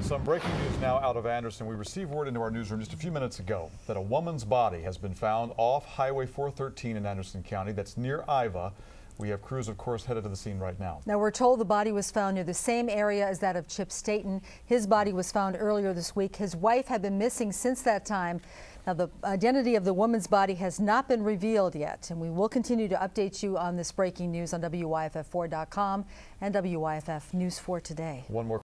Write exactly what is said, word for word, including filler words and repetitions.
Some breaking news now out of Anderson. We received word into our newsroom just a few minutes ago that a woman's body has been found off Highway four thirteen in Anderson County. That's near Iva. We have crews, of course, headed to the scene right now. Now, we're told the body was found near the same area as that of Chip Staten. His body was found earlier this week. His wife had been missing since that time. Now, the identity of the woman's body has not been revealed yet, and we will continue to update you on this breaking news on W Y F F four dot com and W Y F F News four Today. One more